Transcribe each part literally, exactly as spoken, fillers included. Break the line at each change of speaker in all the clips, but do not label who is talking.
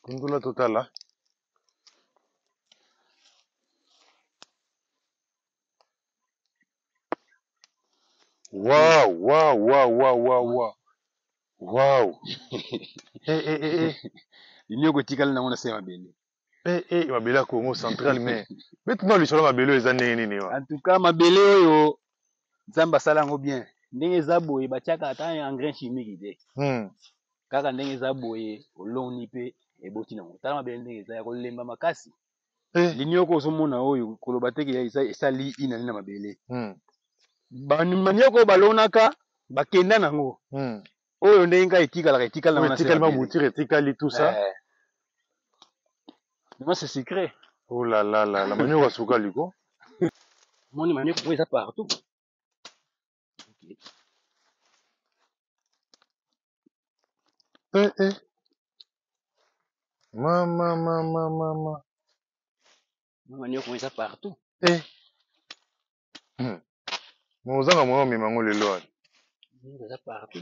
Kundula totala. Wow, wow, wow, wow, wow, wow. Wow. Eh, eh, eh, eh.
Il n'y a que na on sait mabele.
Eh, eh, mabele Congo central, mais. Maintenant, le sol mabele, les années, ni
En tout cas, mabele, yo, Zamba salango bien. Ndenge zabo, e batiaka ata engrais chimique de.
Hmm.
Kaka ndenge zabo, e, oloni pe, e botina. Tala mabele ndenge za, ko lemba makasi.
Eh.
Linyo ko somona oyo, kolobateki ya isa, isa li ina nina mabele.
Hmm.
Banimanyoko balonaka, bakenda nango.
Hmm.
Oyo ndenge etikala etikala na
oui,
wana se
etikali maboutir etikali tout ça.
Eh. Mais c'est secret.
Oh là là là, la manière va souka liko.
Mon manière pour ça partout. Okay.
Eh eh. Mama mama mama.
Mon manière pour ça partout.
Eh. Hmm. Mozanga mwa mimango lelo.
Mon ça partout.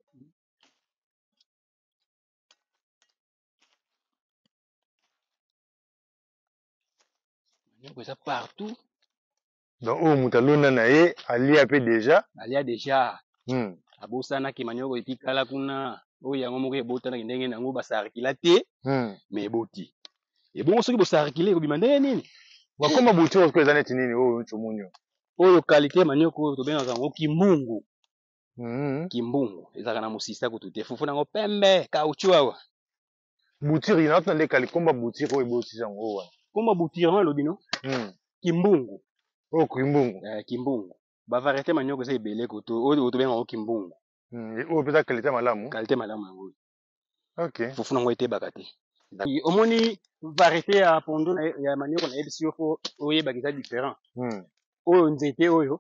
Mon ça partout.
Donc oh mutalona na ye ali a peu déjà.
Ali a déjà.
Hmm.
Abosana ki manyoko etikala kuna. Oyo yango moko ebotana ndenge nango basarikila te.
Hmm.
Mais eboti. Ebongo soki bosarikile ekobima ndenge nini?
Bakoma boutir ko ezana tinini oyo nchomunyo.
Oyo qualité manyoko oyo tobengaka yango kimbungu.
Hmm.
Kimbungu ezaka na musisa kutute fufu nango pembe kauchu awa.
Boutir ina tande kali komba boutir oyo eboti yango wa.
Komba boutir wana lobino?
Hmm.
Kimbungu.
Oh kimbungu.
Eh kimbungu. Ba variété manyoko se ebele koto oyo tobengaka kimbungu.
Hmm. Oyo peta qualité malamu.
Qualité malamu yango.
OK.
Fufu nango etebaka te. Omoni variété ya pondo ya manioko na ebisi yo fo oyebaka eza différent.
Hmm.
Oyo nzete oyo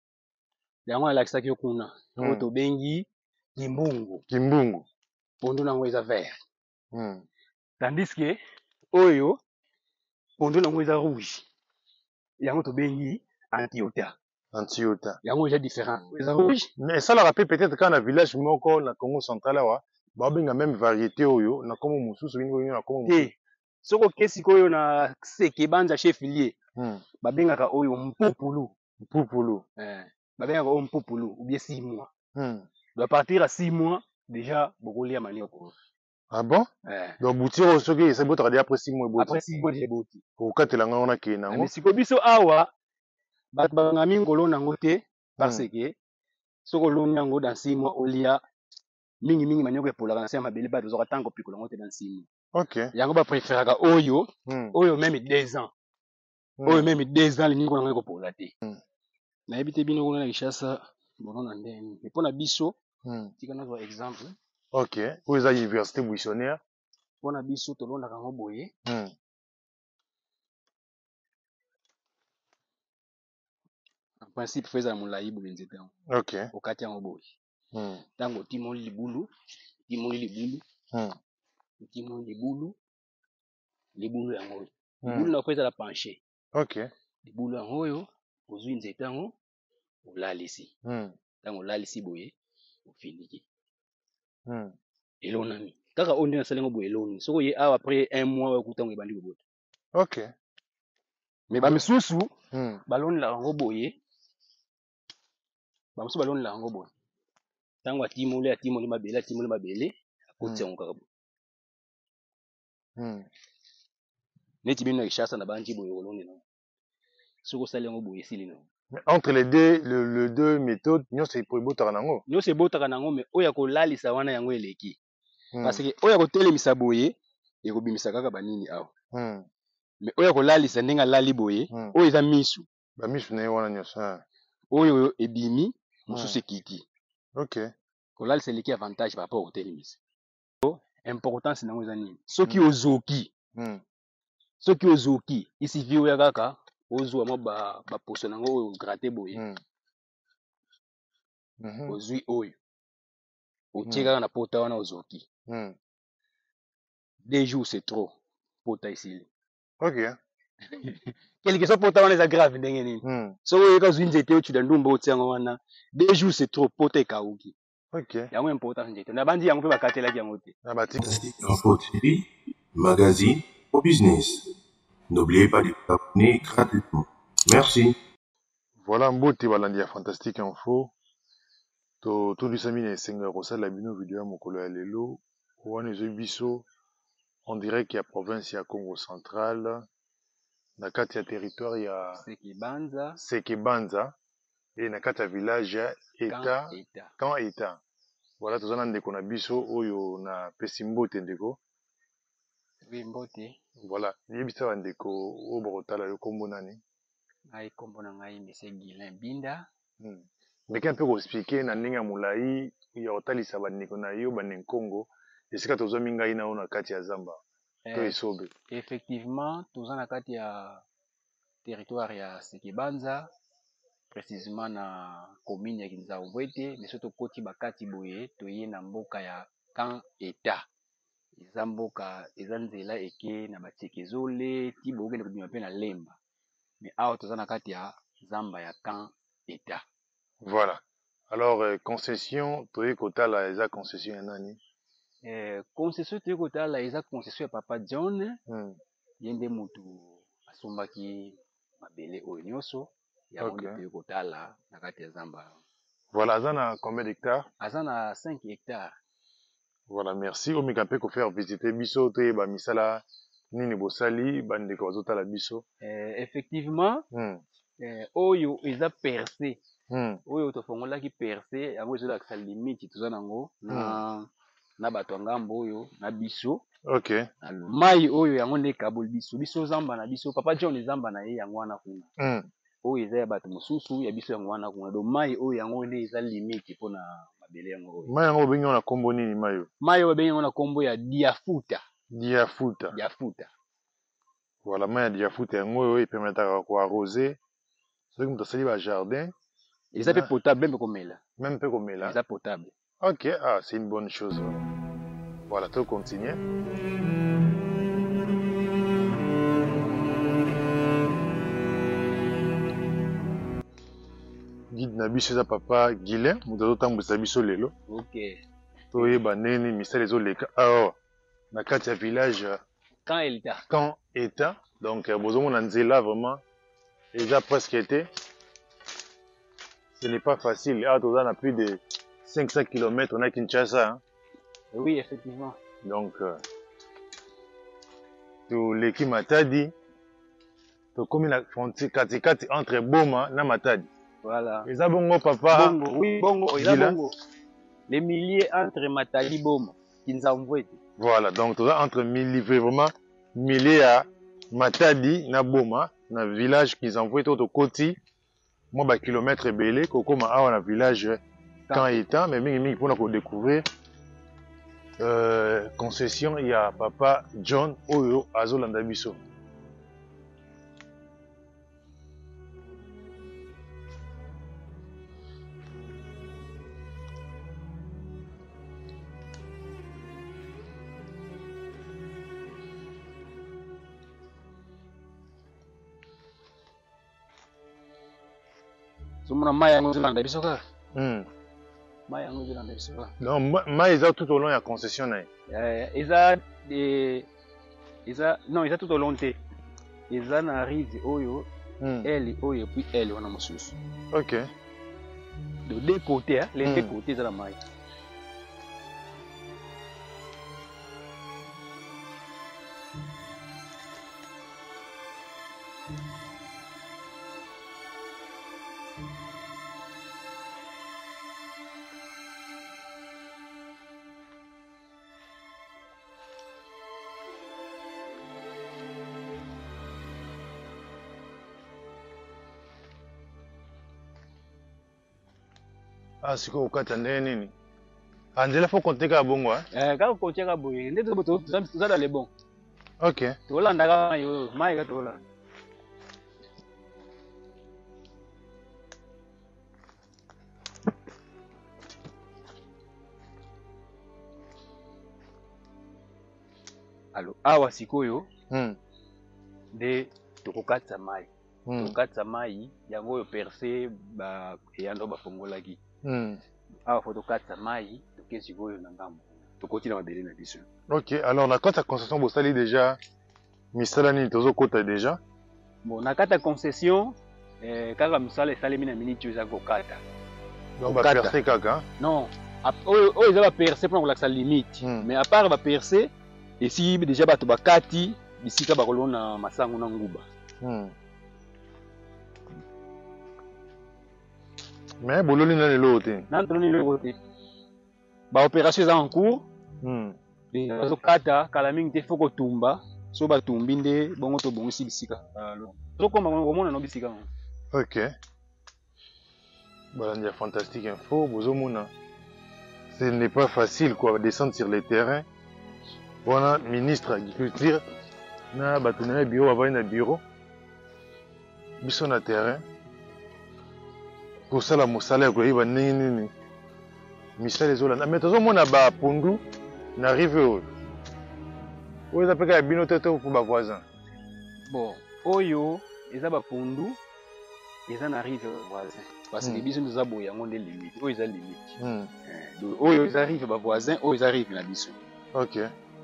yango alakisaki yo kuna oyo
Hmm.
tobengi kimbungu.
Kimbungu.
Pondo nango eza vert.
Hmm.
Tandis que oyo pondo nango eza rouge. Yango tobengi antiota.
Antiota.
Yango eza différent. Eza rouge.
Mais ça la rappelle peut-être quand na village moko na Congo central awa ba benga même variété oyo na komo mususu bingo na komo
mususu. Soko kesi koyo na seke banja chefilier.
Hmm.
Ba bengaka oyo mpupulu.
Mpupulu.
Eh. Ba bengaka oyo mpupulu ou bien six mois.
Hmm.
À partir à six mois déjà beaucoup lié à manioko.
Ah bon?
Eh.
Donc boutir au soki c'est beau travailler après six mois beau.
Après six mois déjà beau.
Au katela ngona ke nango.
Mais si ko biso awa ba banga mingolo nango te parce que soko loni yango dans six mois olia mingi mingi manioko epolaka na se mabele ba tozoka tango pikola ngo te dans six mois.
OK.
Yango ba préféraka oyo
hmm.
oyo même deux ans. Hmm. Oyo même deux ans lingi ko nango ekopola te. Hmm. Na ebite bino kuna na Kishasa bono na ndeni. Mais pona biso
hmm.
tika na exemple.
OK. Où est la université buissonnière?
Pona biso to londa kango boye.
Hmm.
En principe feza mulayi boye nzete yango.
OK.
Okati yango boye.
Hmm.
Tango timoli libulu, timoli libulu.
Hmm.
Timoli libulu. Libulu yango.
Hmm.
Libulu na feza la pencher.
OK.
Libulu yango yo ozwi nzete yango olalisi.
Hmm.
Tango olalisi boye ofiniki.
Hmm.
Elonami. Kaka onde na salengo boye eloni. Soko ye awa après un mois wa kutango ebandi ko bota.
OK.
Mais ba misusu
hmm.
baloni la yango boye. Ba misusu baloni la yango boye. Tango atimoli atimoli mabele atimoli mabele akoti yango kaka boye.
Hmm.
Neti bino na Kishasa na banji boye oloni na. Soko salengo boye sili no.
Mais entre les deux le, le deux méthodes nyo c'est pour botaka nango.
Nyo c'est botaka nango mais oya ko lalisa wana yango eleki. Hmm. Parce que oya ko telemisa boye ekobimisa kaka banini awa. Hmm. Mais oya ko lalisa ndenga lali boye hmm. Oyo eza misu.
Ba misu na wana nyo sa.
Oyo ebimi mususu ekiti.
OK.
Ko lalisa eleki avantage par rapport au telemisa. Importance nango eza nini? Soki hmm. Ozoki. Hmm. Soki ozoki isi vi oya kaka ozwa mo ba ba poso nango oyo gratter boye. Hmm. Mm -hmm. Ozwi oyo. Otie kaka na pota wana ozoki. Hmm. Deux jours c'est trop. Pota ici.
OK.
Quelque chose pota wana eza grave ndenge nini. Hmm. So oyo kazwi nzete oyo chuda ndumba otiango wana. Deux jours c'est trop. Pota ekauki.
OK.
Yango important nzete. Na bandi yango pe bakatelaki yango te.
Na bati.
Info T V. magazine au business. N'oubliez pas de vous abonner gratuitement. Merci.
Voilà mbote balandi ya Fantastique Info. To to lisami na esenga kosala bino video ya mokolo ya lelo. Wana ezo biso en direct ya province ya Congo Central. Na kati ya territoire ya
Sekibanza.
Sekibanza. Et na kati ya village ya Eta. Quand Eta. Voilà tozana ndeko na biso oyo na pesi mbote ndeko.
Oui mbote.
Voilà. Yebisa ba ndeko o bokotala yo kombo nani?
Ngai kombo na ngai Monsieur Guilin Binda.
Hmm. Meke un peu ko expliquer na ndenge ya molayi ya otalisa ba ndeko na yo ba Congo. Esika tozomi ngai na ona kati ya Zamba. To esobe.
Effectivement, toza na kati ya territoire ya Sekibanza, précisément na commune ya Kinzambwete, mais surtout koti bakati boye toye na mboka ya Quand Eta. Eza mboka eza nzela eke na batekezole ti bokende kobima pe na Lemba. Mais awa toza na kati ya Zamba ya Quand Eta.
Voilà. Alors euh, concession toye kotala eza concession ya nani?
Eh, concession toye kotala eza concession ya Papa John.
Hmm.
Yende mutu asombaki mabele oyo nyonso ya okay. Toye kotala na kati ya Zamba.
Voilà, aza na combien d'hectares?
Aza na cinq hectares.
Voilà, merci. Omeka pe ko faire visiter biso te ba misala nini bosali bande ko zotala biso.
Eh, effectivement,
hmm.
eh, oyo eza percé.
Hmm.
Oyo tofongolaki percé yango ezo lakisa limite toza nango na hmm. na bato ngambo oyo na biso.
OK.
Mai oyo yango ne kabol biso biso Zamba na biso Papa John Zamba na ye yango wana kuna.
Hmm.
Oyo eza ya bato mosusu ya biso yango wana kuna. Do mai oyo yango ne eza limite pona mabele yango oyo.
Mai yango bengi na kombo nini mai oyo?
Mai oyo bengi na kombo ya Diafuta.
Diafuta.
Diafuta.
Voilà, mai ya Diafuta yango oyo epermetaka ko arroser. Soki mutu asali ba jardin.
Eza pe potable même komela.
Même pe komela.
Eza potable.
OK, ah, c'est une bonne chose. Voilà, tout continue. Guide na biso eza Papa Guilin, mutu azotambwisa biso lelo.
OK.
Toyeba nini misala ezoleka awa na kati ya village
Quand Eta.
Quand Eta. Donc bozomona nzela vraiment eza presque été. Ce n'est pas facile. Ah, on a plus de cinq cents kilomètres, on a Kinshasa. Hein?
Oui, effectivement.
Donc, euh, tout l'équipe Matadi, tout comme la frontière katikati entre Boma et Matadi.
Voilà.
Et ça, bongo, papa.
Bongo, oui, bongo, et bongo. Les milliers entre Matadi et Boma, qui nous envoient.
Voilà, donc, tout ça entre milliers, vraiment, milliers à Matadi et Boma, dans le village qui nous envoient tout au côté. Moi, bah, kilomètre belé, koko ma awa na village Quand Eta, mais mingi mingi pour découvrir euh, concession il y a Papa John Oyo Azolanda biso.
Sumuna mai yango zolanda biso ka.
Hmm.
Mai yango zolanda biso ka.
Non, mai eza tout au long ya concession na.
Eh, eza de eza non, eza tout au long te. Eza na rive oyo, hmm. Elle oyo puis elle wana mosusu.
OK.
De deux côtés, hein, les hmm. deux côtés eza la mai.
Ah, c'est quoi au kata ndenge nini? Angela faut compter ka bongo hein?
Eh, ka compter ka boye, ndete boto za dans les bons.
OK.
Tolanda ka yo, mai ka tola. Allo, awa sikoyo. Hmm. De tokokatsa mai. Hmm. Tokatsa mai yango yo percé ba eyando ba fongolaki. Hmm. Awa foto katsa mai tokesi koyo na ngambo. tokoti na mabele na biso.
Ok, alors na kati ya concession bosali déjà misala nini tozokota déjà?
Bon, na kati ya concession eh, kaka misala esalemi na miniti oyo eza kokata.
Donc baperce kaka?
Non, oyo eza baperce mpona kolakisa limite. Mais à part baperce esi déjà bato bakati bisika bakolona masango na nguba.
Hmm. Mais bololi na lelo te.
Na toloni lelo te. Ba opération eza en cours.
Hmm.
Bazokata kala mingi te foko tumba so batumbi nde bongo tobongisi bisika. Tokoma komona no bisika.
Ok. Balandi ya Fantastique Info, bozomona. Ce n'est pas facile quoi descendre sur le terrain. Voilà, ministre agriculture na bato na bureau bavandi na bureau. Biso na terrain. Kosala mosala ya koyeba ndenge nini misala ezolanda. Mais tozomona bapundu na rive oyo. Oyo eza peka ya bino te to pour bavoisin.
Bon, oyo eza bapundu eza na rive voisin. Parce que biso nous abo yango nde limite. Oyo eza limite.
Hmm.
Donc oyo eza rive bavoisin, oyo eza rive na biso.
Ok.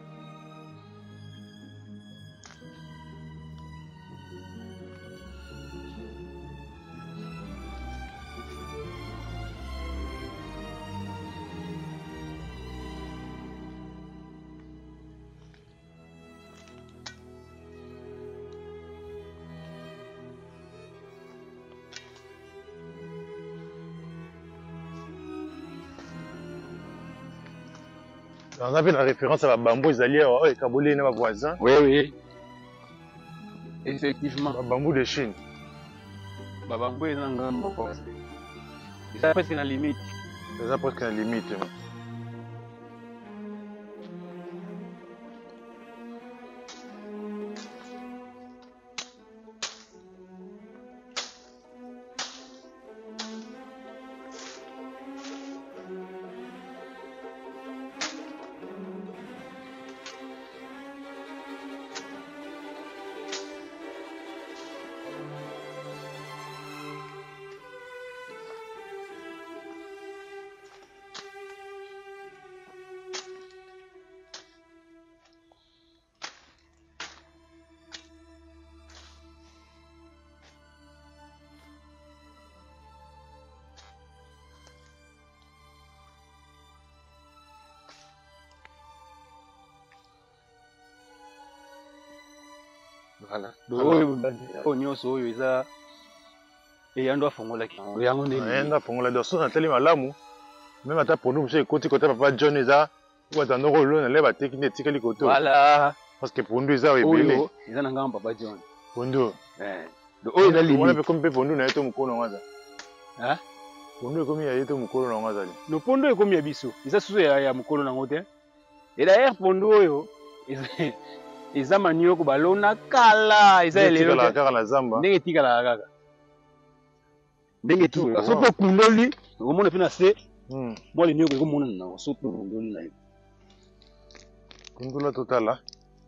On a fait la référence à la bambou, ils allaient au Kaboulé et nos voisins.
Oui, oui. Effectivement.
Le bambou de Chine.
Le bambou est dans le grand. C'est presque la limite.
C'est presque la limite.
Voilà. Donc, nyonso oyo eza eyando afongolaki yango nde
eyando afongola donc so natali malamu même ata pondu mosusu ekoti kota papa John eza oyo atanda kolona na le bateki nde etikali koto.
Voilà.
Parce que pondu eza oyo ebele.
Oyo eza na ngamba papa John.
Pondu.
Eh. Donc oyo eza limite.
Wana pe komi pe pondu na ye to mokolo na waza.
Hein?
Pondu ekomi ya ye to mokolo na waza li.
No pondu ekomi ya biso. Eza susu ya ya mokolo na ngote. Et d'ailleurs pondu oyo eza manioko balona kala eza elelo
la kaka na zamba
ndenge tikala kaka ndenge tikala so to kundoli omona pe na se moi le nioko ekomona na so to kundoli na yo
kundula totala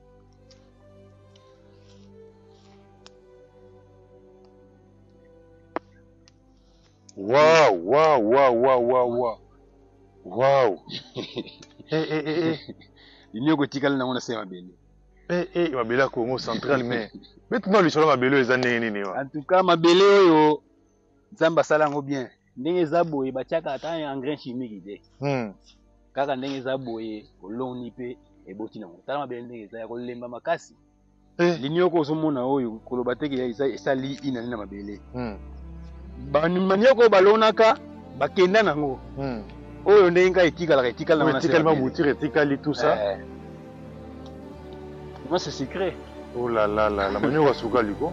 wow wow wow wow wow wow wow eh eh eh
le nioko tikala na ngona se mabele.
Eh, eh, mabele ya Congo central, mais maintenant les choses mabele eza ndenge nini wa.
En tout cas, mabele oyo Nzambe asala yango bien. Ndenge eza boye batiaka ata engrais chimique te.
Hmm.
Kaka ndenge eza boye oloni pe eboti nango. Tala mabele ndenge eza ya kolemba makasi.
Eh.
Linioko ozomona oyo koloba teke eza esali ina na mabele.
Hmm.
Banioko balonaka bakenda nango.
Hmm.
Oyo ndenge etikala etikala
na etikala mabutir etikali tout ça.
Eh. Moi c'est secret.
Oh là là là, la manière wasuka liko.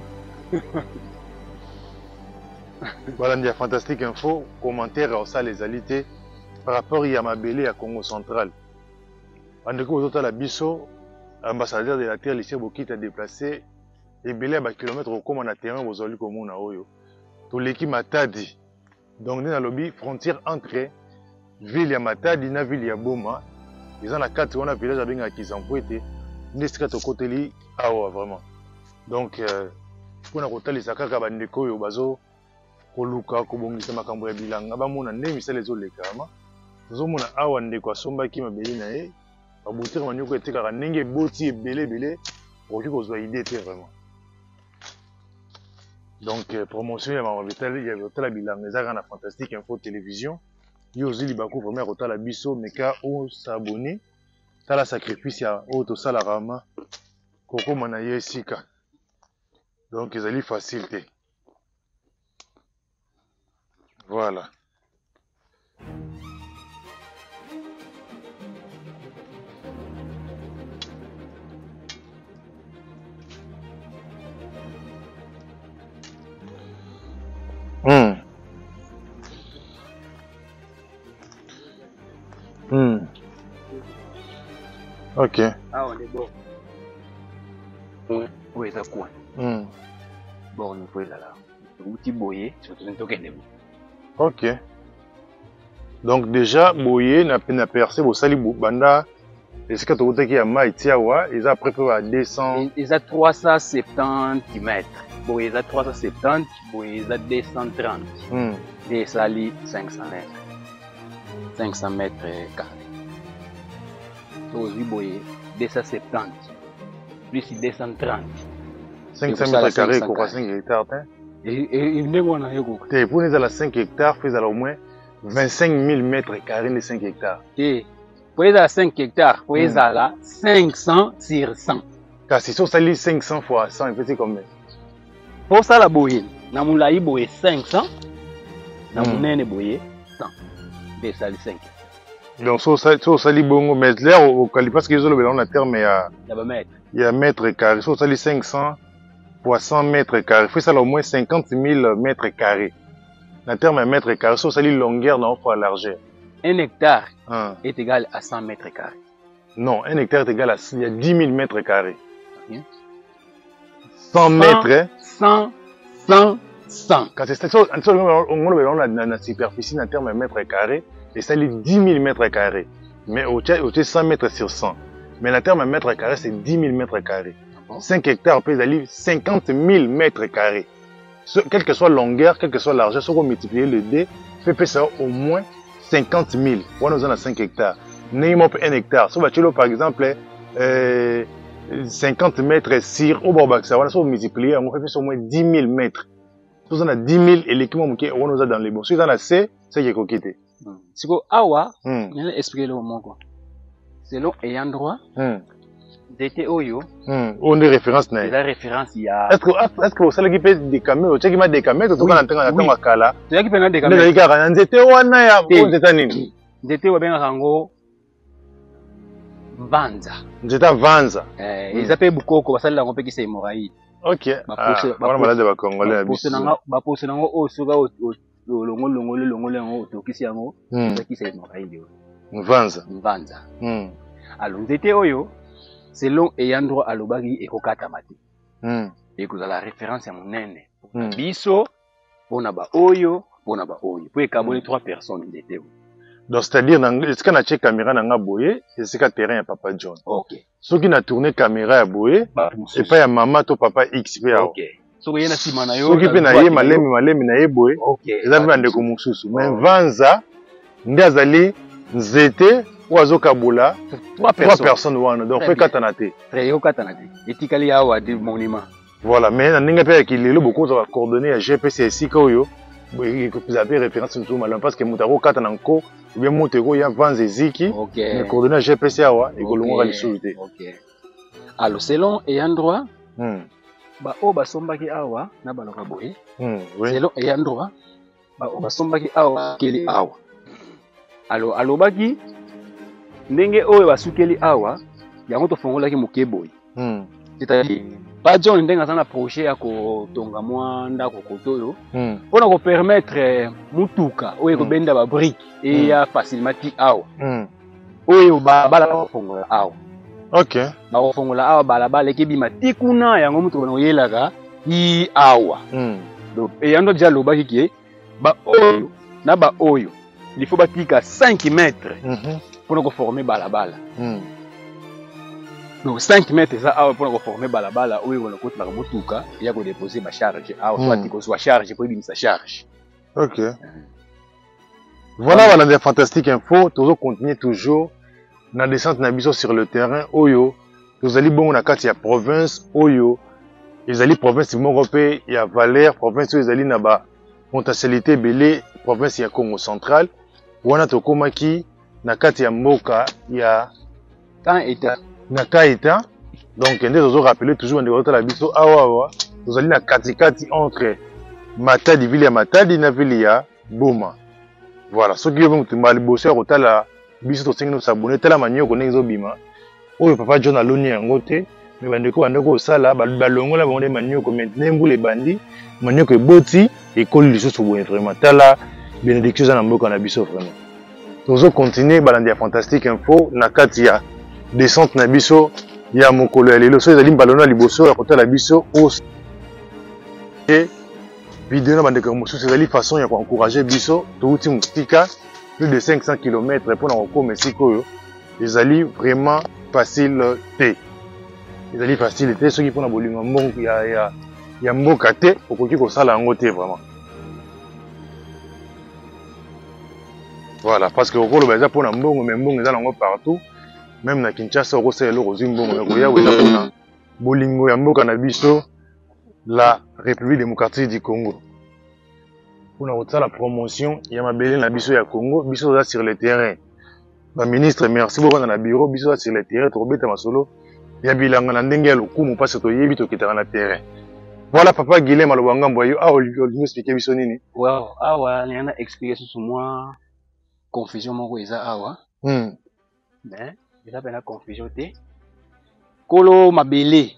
Voilà, il y a Fantastique Info, commentaire ça les alités par rapport à Mabélé à Congo central. En tout cas, aux la biso, ambassadeur de la terre, lycée Bokit a déplacé et belé à kilomètres au comme on a terrain aux oli comme on a oyo. Tout l'équipe Matadi. Donc, dans le lobby frontière entre ville ya Matadi na ville ya Boma. Ils ont la carte on a village avec un qui s'envoie. Nesika tokoteli awa vraiment donc pona kotalisa kaka bandeko oyo bazo koluka kobongisa makambo ya bilanga bamona nde misala ezoleka ama tozomona awa ndeko asombaki mabele na ye ba boutique manioko etekaka ndenge eboti ebele ebele okoki kozwa idée te vraiment. Donc euh, promotion ya mabetali ya kotala bilanga ezaka na Fantastique Info Télévision yo ozwi libaku vraiment ya kotala biso meka o s'abonner tala sacrifice ya oyo tosalaka ma kokoma na ye esika. Donc ezali facile te. Voilà. Hmm. Hmm. Ok.
Ah, on est bon. Oui, ça quoi?
Hmm.
Bon, on peut là. Outil boyé, surtout un token de.
Ok. Donc déjà, boye na na percé bo sali banda. Est-ce que tu as dit à Maïtiawa, ils ont préparé à deux cents.
Ils ont trois cent soixante-dix mètres. Bon, ils ont trois cent soixante-dix, bon, ils ont deux cent trente.
Hmm.
Et ça lit cinq cents mètres. cinq cents mètres carrés. Donc, oui, bon, deux cent soixante-dix. Plus deux cent trente.
cinq cents mètres carrés, quoi, cinq hectares.
Et il n'est pas là.
Pour nous, à cinq hectares, fait au moins vingt-cinq mille mètres carrés de cinq hectares.
Et pour les à cinq hectares, pour les à là, cinq cents sur cent.
Car si ça lit cinq cents fois cent, il fait combien?
Pour ça, la bohine, na moulaï boye cinq cents, na mounene boye cent. Et ça lit cinq.
Donc, ça, ça lit bon, mais là, au calibre, parce que les autres, on a terme, il y a, il y a mètres carrés. Ça lit cinq cents fois cent mètres carrés. Fait ça au moins cinquante mille mètres carrés. La terme est mètre carré, ça lit longueur, non, fois largeur.
Un hectare
hein.
Est égal à cent mètres carrés.
Non, un hectare est égal à il y a dix mille mètres carrés. Okay. cent mètres.
cent, cent, cent.
Quand c'est ça, on a la superficie en termes de mètres carrés, et ça lit dix mille mètres carrés. Mais au cent mètres sur cent. Mais la terme de mètres carrés, c'est dix mille mètres carrés. Bon. cinq hectares, peut aller cinquante mille mètres carrés. Quelle que soit longueur, quelle que soit largeur, si on multiplie le D, fait ça au moins cinquante mille. On a cinq hectares. Néanmoins, un hectare. Si on va par exemple, euh, cinquante mètres sur au bord ça on a multiplié, on fait au moins dix mille mètres. Si on a dix mille et l'équipement qui on a dans les bons. Si on a C, c'est qui est coquetté.
C'est quoi, awa, il y a expliqué le moment quoi. Selon ayant droit, d'été oyo.
On a référence
na. La référence il y a.
Est-ce que est-ce que vous savez qui peut des caméras, tu sais qui m'a des caméras, tu vois en train d'attendre à Kala.
Tu sais qui peut des caméras.
Les gars, d'été wana ya bon d'été nini.
D'été wa benga rango Vanza.
D'été Vanza.
Eh, ils appellent Bukoko, parce que là on peut qui c'est hémorraïde.
OK. Ah, voilà malade ba Congolais.
Ba poste nanga, ba poste nanga o soga o longo longo longo longo to kisi yango, c'est qui c'est hémorraïde.
Vanza.
Vanza. Hmm. Alors d'été oyo selon ayant droit à l'obagi et kokata mati. Hmm. Et que la référence à mon nene. Hmm. Biso, pona ba oyo, pona ba oyo. Pour écabonner trois personnes d'été.
Donc c'est-à-dire, est-ce qu'on a checké caméra dans la boye, et c'est qu'à terrain à Papa John.
Ok.
Ceux qui n'a tourné caméra à boye, c'est pas à maman to papa X P A.
Ok. Ceux qui n'a sima na yo.
Ceux qui pe na ye malemi malemi na ye boye.
Ok.
Ils ont vendu comme mususu. Mais Vanza, ndiazali, nzete, oiseau kabula, trois personnes wana. Donc fait katanate.
Très yo katanate. Etikali ya wa de monument.
Voilà, mais na ninga pe ki lelo beaucoup de coordonnées à G P C ici ko yo. Vous avez référence sur malin parce que mutaro katananko ou bien mutero ya Vanza ziki.
OK.
Les coordonnées G P C awa et kolongo ali souité.
OK. Alors selon ayant droit,
hmm.
ba o basombaki awa na baloka boye.
Hmm, oui.
Selon ayant droit, ba o basombaki awa keli awa. Alors alobaki ndenge oyo basukeli awa yango to fongolaki mokeboyi.
Hmm.
C'est-à-dire pas John ndenge azana projet ya ko tonga mwanda ko kotoyo.
Hmm.
Pona ko permettre mutuka oyo ko benda ba brique et ya facilement ti awa.
Hmm.
Oyo ba bala ko fongola awa.
OK.
Ba ko fongola awa bala bala ke bima tikuna yango mutuka no yelaka i awa.
Hmm.
Donc et yando déjà lobaki ki ba oyo na ba oyo il faut batika cinq mètres.
Mhm.
Pour nous former balabala.
Mm.
Donc cinq mètres ça pour nous former balabala où on a côté la motuka il y a qu'on déposer ma charge ah soit il soit charge pour lui sa charge.
OK. Mm. Voilà voilà des fantastiques infos toujours continuer toujours na descente na biso sur le terrain oyo tozali bongo na kati ya province oyo ezali province moko pe ya Valère, province oyo ezali na ba potentialité ebele, province ya Congo central wana tokomaki na kati ya mboka ya
Quand état
na Kaita. Donc nde tozo rappeler toujours ndeko tala biso awa awa tozali na kati kati entre Matadi, ville ya Matadi na ville ya Boma. Voilà, soki yo mutumba liboso ya kotala biso tosengi no s'abonner tala manioko ndenge ezobima oyo papa John aloni yango te me bandeko bandeko osala balongola bango nde manioko maintenant mbula ebandi manioko eboti ekoli lisusu boye vraiment tala bénédiction eza na mboka na biso vraiment tozo continuer balandi ya Fantastique Info na kati ya descente na biso ya mokolo ya lelo so ezali mbalono ya liboso ya kotala biso os et vidéo na bandeko mosusu ezali façon ya koencourager biso touti mosika plus de cinq cents kilomètres mpona kokoma esika oyo ezali vraiment facile te ezali facile te soki mpona bolingo mbongo ya, ya, ya mboka te okoki kosala yango te vraiment voilà parce que okoloba eza mpona mbongo me mbongo eza nango partout même na Kinshasa okosala eloko ozwi mbongo ya koyawe eza mpona bolingo ya mboka na biso la République démocratique du Congo. Pour nous la promotion, il y a ma belle na biso ya Congo, biso là sur le terrain. La ministre, merci beaucoup dans le bureau, biso là sur le terrain, to beta masolo. Ya bilanga na ndenge ya lokumu parce que yebi to kitara na terrain. Voilà papa Guilhem alobanga mboyo, ah Olivier, nous expliquer biso nini?
Wow, awa ni ana explication sur moi confusion moko eza awa.
Hmm.
Mais eza pena confusion te. Kolo mabele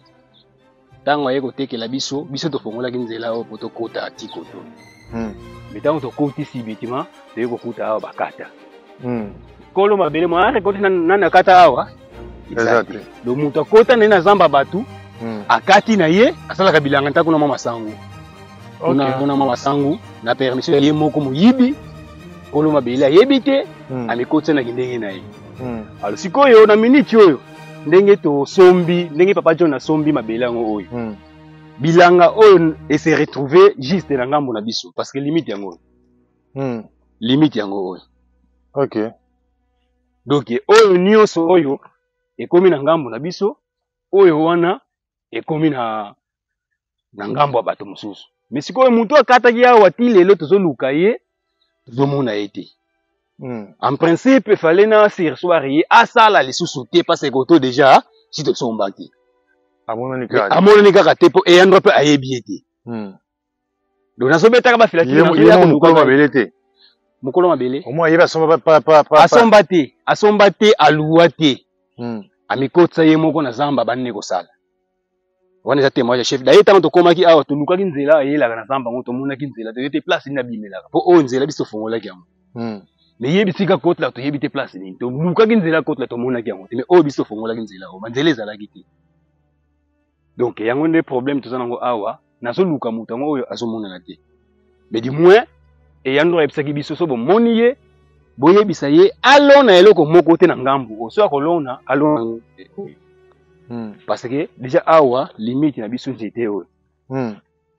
tango aye kotekela biso biso tofongolaki nzela oyo po tokota ati koto
mm.
mais tango tokoti si bitima toye kokuta awa bakata
mm.
kolo mabele moare koti nani akata awa
exactly.
Do mutu akota naye na zamba batu
mm.
akati na ye asalaka bilanga ntako na mama sangu
okay.
na mama sangu na permission ya ye moko moyibi kolo mabele ayebi te mm. amikotisa na kindenge na ye
mm.
alo sikoyo na minute oyo ndenge to sombi ndenge papa John na sombi mabele yango oyo
mm.
bilanga oyo et se retrouver juste na ngambo na biso parce que limite yango
mm.
limite yango oyo
okay.
donc oyo nyonso oyo ekomi na ngambo na biso oyo wana ekomi na na ngambo ya bato mosusu mais sikoyo mutu akataki awa ti lelo tozoluka ye tozomona ye te.
Mm.
En principe, il fallait na sursoir ye asala les sous-sauter parce que koto déjà si te sombaki.
Amonani kaka.
Amonani kaka te po e andro pe ayebi ete.
Mm.
Donc na sobeta ka ba filaki
na yo mukolo mabele te.
Mukolo mabele.
Au moins yeba somba pa pa pa.
Asomba te, asomba te aluwa te.
Mm.
Amikotsa ye moko na zamba banne ko sala. Wana za témoignage chef. D'ailleurs tant to komaki awa to lukaki nzela yela na zamba ngo to monaki nzela to yete place ina bimelaka. Po o nzela biso fongolaki yango.
Mm.
Mais yebi tika kote la to yebi te place ni to lukaki nzela kote la to monaki yango mais o biso fongolaki nzela o banzela ezalaki te. Donc yango nde problème to zanango awa na so luka mutu yango oyo azomona na te. Mais du moins e yando ebisaki biso so bo moni ye boyebisa ye alona eloko moko te na ngambu o so akolona alona
mm.
parce que déjà awa limite na biso nzete oyo
mm.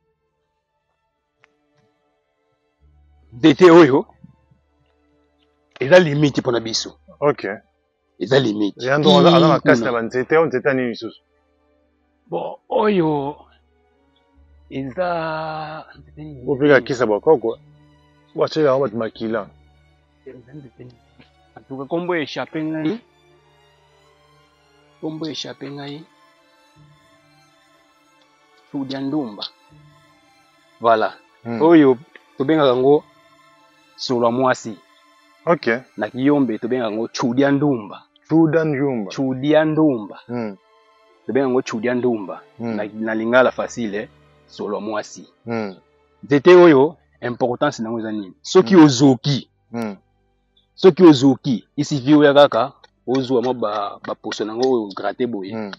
nzete oyo eza limite pona biso.
Okay.
Eza limite.
Yando on a na kasta ba nzete on nzete ni bisusu.
Bon oyo eza nzete ni.
Ofika kisa bokoko. Wachela wa makila.
En tout cas kombo échappé ngai. Kombo échappé ngai. Sudia ndumba. Voilà. Mm. Oyo tobengaka ngo solo mwasi.
Okay.
Na kiyombe tobenga ngo chudia ndumba.
Chudia ndumba.
Chudia ndumba.
Mm.
Tobenga ngo chudia ndumba. Mm. Na, na lingala facile solo mwasi.
Mm.
Zete oyo importance nango eza nini? Soki mm. ozoki.
Mm.
Soki ozoki isi vio ya kaka ozwa mo ba ba poso nango oyo gratter boye. Mm.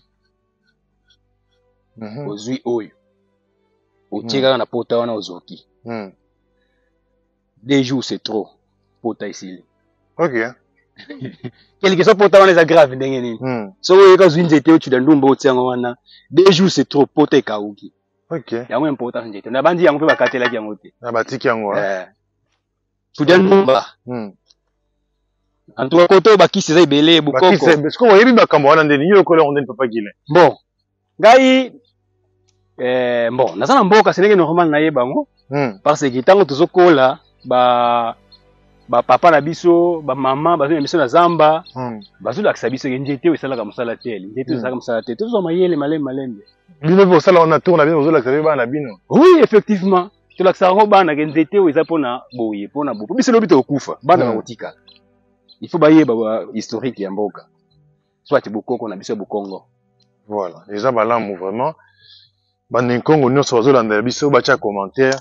Mm -hmm. Ozwi oyo. Otieka mm. na pota wana ozoki.
Mm.
Deux jours c'est trop. Pota ici.
Ok.
Quelque chose pota wana eza grave ndenge nini.
Mm.
So oyo ka zwi nzete oyo da ndumba otianga wana. Deux jours c'est trop pota ekauki.
Ok.
Yango important nzete. Na bandi yango pe bakatelaki yango te.
Na batiki yango.
Eh. Chudia ndumba.
Mm.
En tout cas, koto bakisi za ebele bukoko.
Bakisi est-ce que oyebi makambo wana ndeni yo kola on papa Guilin.
Bon. Ngai eh bon, naza na mboka selenge normal na ye bango.
Hmm.
Parce que tango tozokola ba ba papa na biso, ba mama bazo na biso na zamba,
Hmm.
bazo lakisa biso ke njete esalaka mosala te, njete esalaka mosala te. Tozo mayele malembe malembe.
Bino bo sala on a tourna bino zo lakisa ba na bino.
Oui, effectivement. To lakisa ngo bana ke njete eza pona boye, pona bo. Biso lobi to kufa, bana ba kotika. Il faut bailler ba historique ya mboka. Soit bukoko na biso bukongo.
Voilà, eza balamu vraiment. Bande Congo nyonso bazolanda biso batia commentaire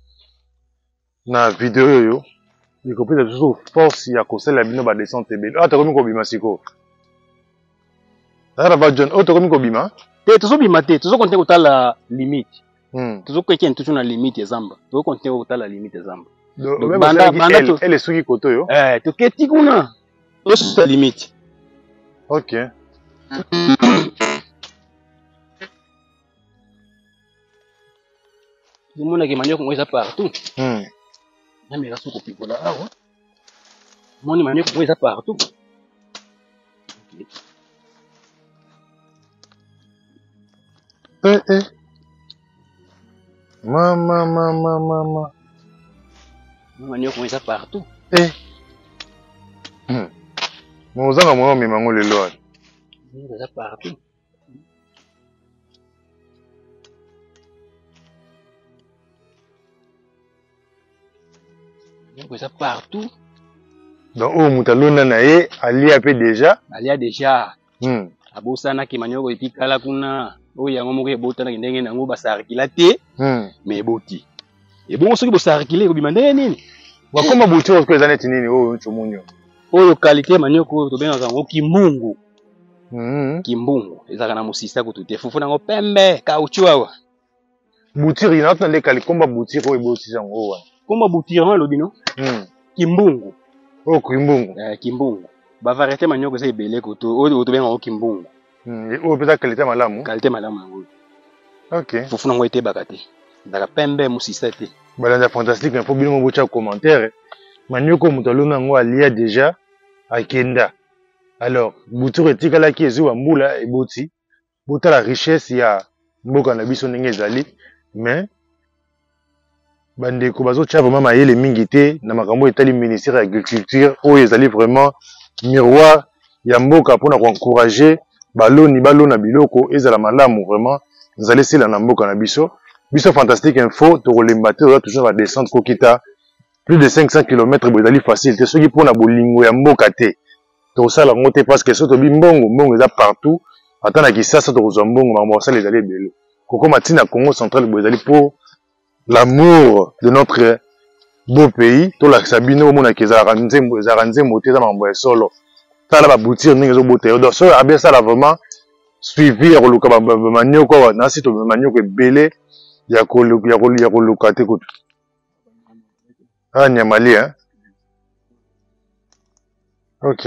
na video oyo ikopesa biso force ya kosala bino ba descente ebele. Ah tokomi kobima siko. Tala ba John, oh tokomi kobima.
Te tozobima te, tozokonte kotala limite.
Hmm.
Tozokwekena tutu na limite ya zamba. Tozokonte kotala limite ya zamba.
Donc banda banda to elle suki koto yo.
Eh, toketi kuna. Tozosa limite.
OK.
Je mona ke manioko ngo eza partout.
Hmm.
Na mera soko pikola awa. Moni manioko ngo eza partout. Okay.
Eh eh. Mama mama mama.
Manioko ngo eza partout.
Eh. Hmm. Mozanga mwa mimango lelo.
Ngo eza partout. Ça partout.
Donc oh mutalona na ye ali a peu déjà.
Ali a déjà.
Hmm.
Abosana ki manioko etikala kuna. Oyo yango moko ebotana ndenge nango basarikila te.
Hmm.
Mais eboti. Et bon soki bosarikile ko bima ndenge nini?
Bakoma buti ko ezana tinini oyo nchomunyo.
Oyo qualité manioko oyo tobenga ngo kimbungu.
Hmm.
Kimbungu ezaka na musisa ko tute fufu nango pembe kauchu awa.
Butiri ina tande kali komba butiri ko eboti zango wana.
Komba butiri ngo lobino?
Hmm.
Kimbungu.
Oh kimbungu.
Eh kimbungu. Ba variété manioko za ebele ko to oyo tobenga ngo kimbungu.
Hmm. Oyo pesa qualité malamu.
Qualité malamu yango.
OK.
Fufu nango etebaka te. Ndaka pembe musisa te.
Balanda fantastique info bino mo bocha commentaire. Manioko mutalona ngo alia déjà akenda. Alors, butiro etikala ki ezuwa mbula eboti. Bota la richesse ya mboka na biso ndenge ezali, mais bandeko bazotia vraiment mayele mingi te na makambo etali ministère ya agriculture oyo ezali vraiment miroir ya mboka mpona koencourager baloni balona biloko ezala malamu vraiment ezali sila na mboka na biso. Biso fantastique info tokolemba te oza toujours ba descente kokita plus de cinq cents kilomètres bo ezali facile te soki mpona bolingo ya mboka te tosala ngo te parce que so tobi mbongo mbongo eza partout ata na kisasa tokozwa mbongo makambo basala ezali ebele kokoma ntina Congo central bo ezali pour l'amour de notre beau pays tolakisa bino omonaka ezalaka nzembo ezalaka nzembo te eza makambo ya solo tala babutire ndenge ezobota yo donc so abesala vraiment suivi ya koluka bamanioko awa nasi to bamanioko ebele ya koluka te kutu ah nyamali hein. OK.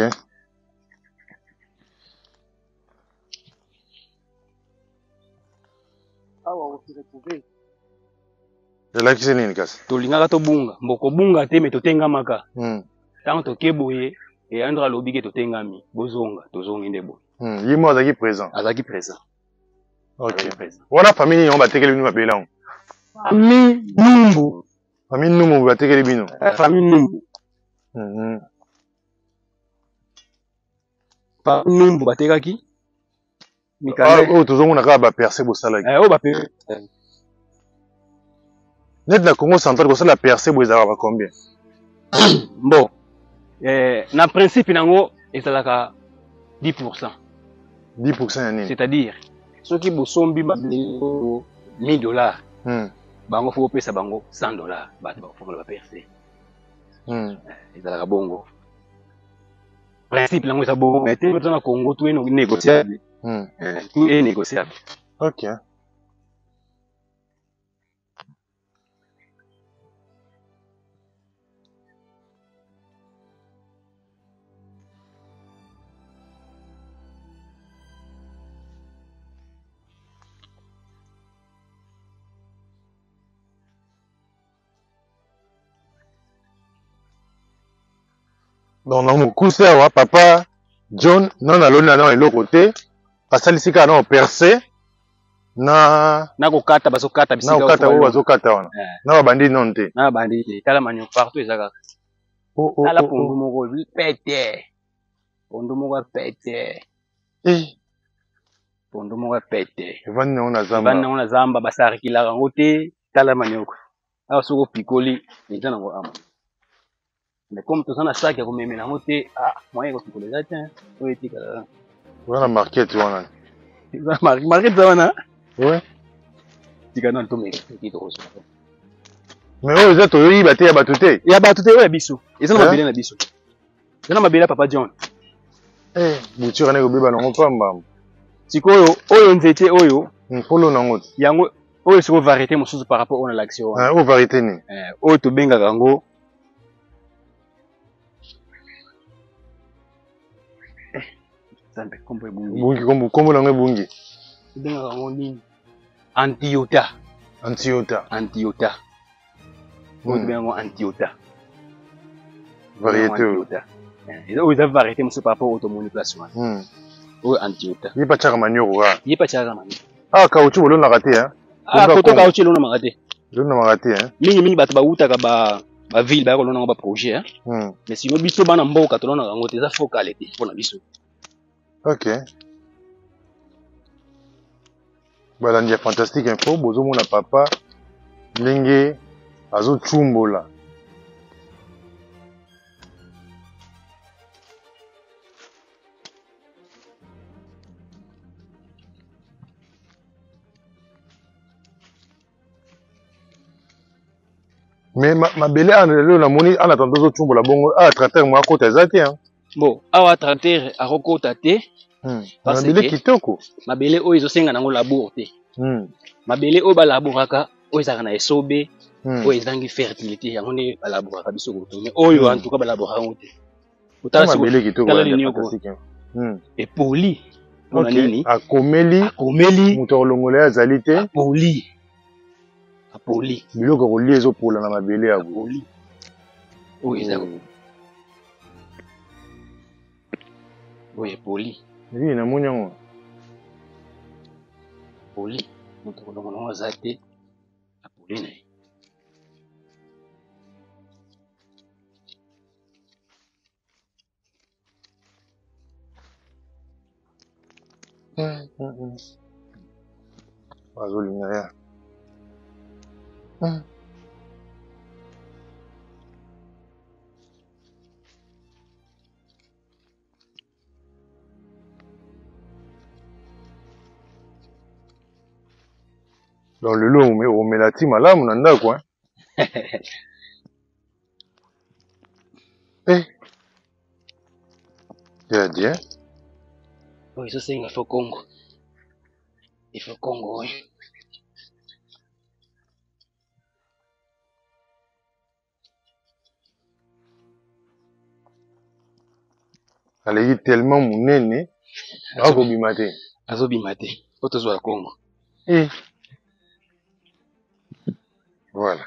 Awa okiretrouver.
Elakisi nini kasi?
Tolingaka tobunga, mboko bunga te me totengamaka.
Hmm.
Tango tokeboye e andra lobike totengami, bozonga, tozongi nde boye.
Hmm, yimo azaki présent.
Azaki présent.
OK. Wana famille on batekeli bino mabela.
Famille Numbu.
Famille Numbu batekeli bino.
Famille Numbu.
Mhm.
Famille Numbu batekaki.
Mikale. Oh tozongo na ka ba percer bosalaki.
Eh oh ba percer.
Net na Congo central ko sala percer bo ezalaka combien?
Bon. Eh na principe nango ezalaka dix pour cent.
dix pour cent ya nini?
C'est-à-dire soki bosombi ba mille dollars.
Hmm.
Bango faut pesa bango cent dollars. Ba ba faut ba percer.
Hmm.
Ezalaka bongo. Principe nango eza bongo mais te na Congo tout est négociable.
Hmm.
Eh, tout est négociable.
OK. Donc na mokuse awa papa John non aloni na eloko te asalisi kaka na percé na
na kokata bazokata bisika
na kokata oyo bazokata wana na babandi non te
na babandi te tala manio partout eza kaka tala pondu moko pete pondu moko pete
eh
pondu moko pete
evandi nango na zamba
evandi nango na zamba basarikilaka yango te tala manioko awa soko pikoli eza nango ama mais comme toza na saki ya komemela yango te ah moyen kopikola eza te oyo etikala
wana market wana
market eza wana
ouais
tika nano tomekitoko
mais oyo eza toyoyiba te ya bato te
ya bato te oyo ya biso eza na mabele na biso eza na mabele ya papa John
eh bouture ane kobeba nango pamba
sikoyo oyo nzete oyo
mpolo nango
yango oyo siko variété mosusu par rapport ona l'action wana
oyo variété ni
eh oyo tobengaka yango zambe kombo ebungi
bungi kombo kombo nango ebungi
tobengaka yango nini antiota
antiota
antiota oyo tobengaka yango antiota
variété oyo
oyo eza variété mosusu par rapport oyo tomoni place wana oyo antiota
ye pa tiaka manioko kaka
ye pa tiaka manioko
ah kauchu bolonaka te
ah koto kauchu elonamaka te
elonamaka te
mingimingi bato bawutaka baville baya kolona yango baprojet mais sino biso bana mboka tolonaka yango te eza fokale te mpona biso
ok balandi ya fantastique info bozomona papa ndenge azochumbola mais mabele ana lelo namoni ana tando ozochumbola bongo awa tracteur mo akota eza te
bon awa tracteur akokota te
mabele kitoko
mabele oyo ezosenga nango labour te mabele oyo balabouraka oyo ezalaka na esobe oyo ezangi fertilité yango nde balabouraka biso koto mais oyo en tout cas balabouraka yango te otala linioko epoli mpona nini
akomeli
akomeli
moto akolongola ye azali te
apoli apoli
biloko kolia ezopola na mabele ya
apoli oyo eza oyo epoli
oui namoni yango
apoli moto akolongola yango aza te apoli na ye
azolinga ya donc lelo omela ti malamu na ndako eh ya bien
oyo ezosenga fo kongo ifo kongo oyo
aleki tellement monene akobima te
azobima te po tozwa ya kongo
eh voilà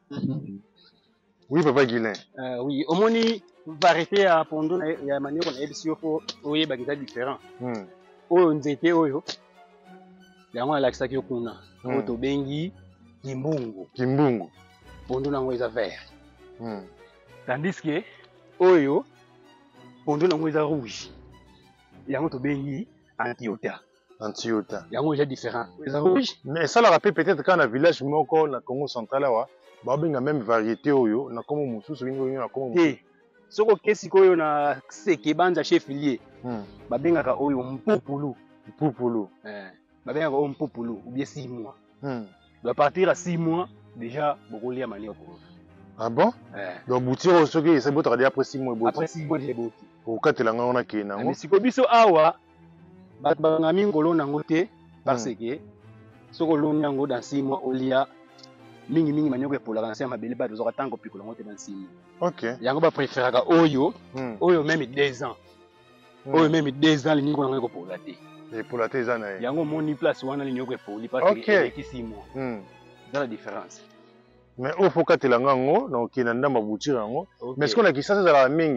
oui papa Guilin
euh, oui omoni variété ya pondo ya manioko na yebisi yo po oyebaka eza différent oyo nzete oyo yango alakisaki yo kuna oyo tobengi kimbungu
kimbungu
pondo nango eza vert tandis que oyo pondo nango eza rouge yango tobengi antiota
antiota
yango eza différent eza rouge
mais esalaka pe peut-être kaka na village moko na Congo central awa babenga même variété oyo na kombo mosusu na kombo
te soko kesi koyo na seke banja chefilier babengaka oyo mpupulu
mpupulu
eh babengaka oyo mpupulu ou bien six mois à partir à six mois déjà bokolia manioko
ah bon donc boutiro soki esa botaka déjà après six mois eboti
après six mois déjà eboti
okatela ngana wana ke nango
mais siko biso awa bato bangami ngolo nango te parce que soko oloni yango dans six mois olia mingi mingi manioko epolaka na se ya mabele bato ozwaka ntango opikola yango te dans six mois
ok
yango bapréféraka oyo oyo même deux ans oyo même deux ans liningo nango ekopola te
epola te eza na ye
yango omoni place wana liningo epoli parce que eleki six mois eza la différence
mais oyo fo okatela yango na okende ndamba boutire yango mais sikoyo na kisasa ezalaka mingi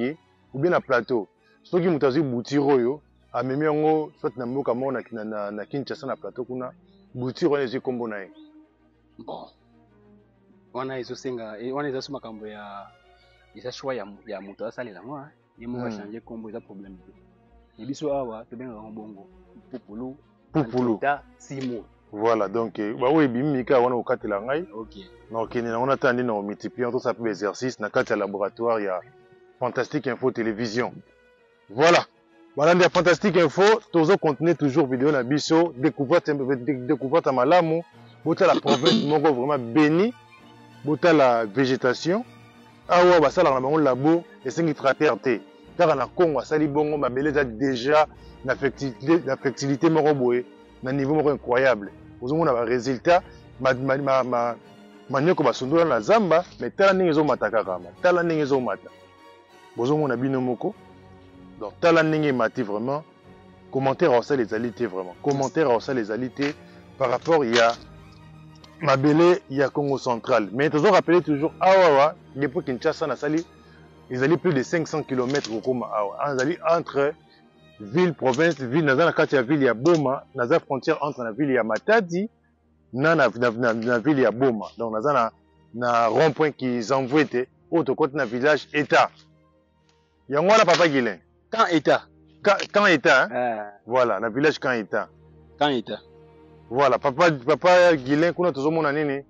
ou bien na plateau. Ce qui m'a dit Boutiroyo, a même yango soit na mboka mo na na na Kinshasa na plateau kuna Boutiro ne zikombo na ye.
Bon. Wana izo senga, wana izo suma kambo ya isa choix ya ya moto asalela moi, ye mo va changer kombo eza problème. Et biso awa to benga bongo Pupulu.
Pupulu.
Ta simo.
Voilà, donc, bah oui, bimika wana okati la ngai.
OK.
Donc, on a attendu nos multipliants tout ça pour l'exercice na kati laboratoire il y a Fantastique Info Télévision. Voilà. Voilà, il y a Fantastique Info, toujours continuer toujours vidéo na biso, découverte découverte à malamu, bota la province moko vraiment béni, bota la végétation. Ah ouais, bah ça là on labo et c'est qui traiter té. Car na Congo ça li bongo ba beleza déjà na fertilité la fertilité moko boé na niveau moko incroyable. Vous avez un résultat, ma ma ma ma manioko basondola na zamba, mais tala ndenge zo mataka kama, tala ndenge zo mata. Vous avez un bino moko. Donc tala ndenge mati vraiment. Commentaire à ça les alités vraiment. Commentaire à ça les alités par rapport il y a Mabele, il y a Congo central. Mais toujours rappeler toujours Awawa, depuis Kinshasa na sali, ils allaient plus de cinq cents kilomètres au Koma Awa. Ils allaient entre ville, province, ville, dans la carte, il y a ville, il y a Boma, dans la frontière entre la ville, il y a Matadi, dans la ville, il y a Boma. Donc, dans la rond-point qu'ils envoient, autre côté, dans le village, État. Il y a moi là, papa Guilin.
Quand État?
Quand État, hein?
Euh...
Voilà, dans le village, quand État.
Quand État.
Voilà, papa, papa Guilin, kuna tozo mona nini?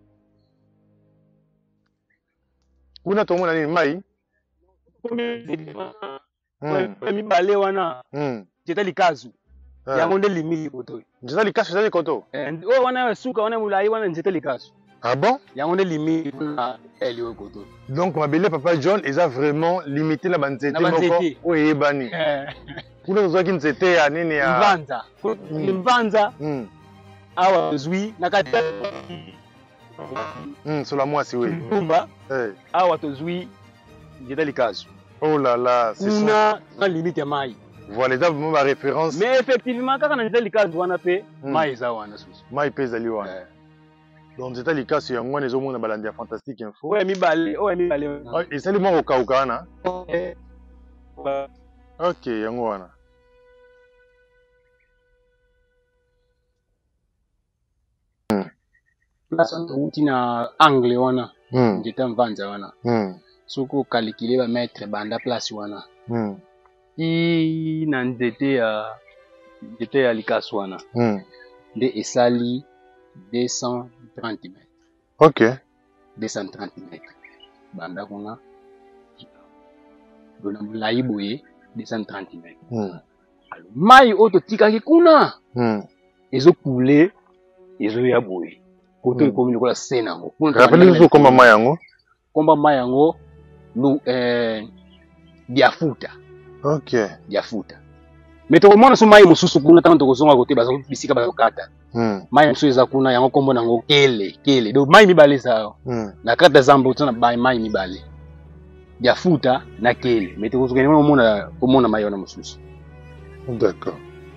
Kuna tozo mona nini, mai?
Mi balé wana. C'était likazu. Yango nde limili koto.
C'était likazu, c'était koto.
Oh wana suka wana mulai wana c'était likazu.
Ah bon?
Yango nde limili na elio koto.
Donc Mabele papa John, ils a vraiment limité la banzete moko o yebani. Kuna tozo ki nzete ya nini ya
Mvanza. Mvanza.
Mm.
Awa zwi nakati.
Mm, sur la moisi oui.
Kumba.
Eh.
Awa tozwi c'était likazu.
Oh là là,
c'est ça. On a limite ya mai.
Voilà, c'est vraiment ma référence.
Mais effectivement, quand on a dit likazu wana pe, mai za wana susu.
Mai pe zali wana. Donc c'était likazu ya ngwana ezo mona balandi ya Fantastique Info.
Ouais, mi balé, ouais mi balé.
Et c'est le moko kauka na.
OK.
OK, yango wana.
Place on na angle wana. J'étais en Vanza wana.
Mm.
Soko calculer ba mettre banda place wana.
Mm.
I na nzete ya nzete ya likasu wana.
Mm.
De esali deux cent trente mètres.
OK.
deux cent trente mètres. Banda kuna. Dona mulai boye deux cent trente mètres.
Mm.
Alors mai oto tikaki kuna.
Mm.
Ezo couler, ezo ya boye. Koto mm. Komi lokola senango.
Rappelez-vous comment mai yango?
Komba mai yango lu eh biafuta.
OK.
Biafuta. Mais to mona so mai mususu kuna tanto ko songa kote bazo bisika bazo kata.
Mm.
Mai mususu eza kuna yango kombo nango kele, kele. Do mai mibale sao.
Mm.
Na kata zamba utana mai mai mibale. Biafuta na kele. Mais to ko sokene mona ko mona mai ona mususu.
D'accord.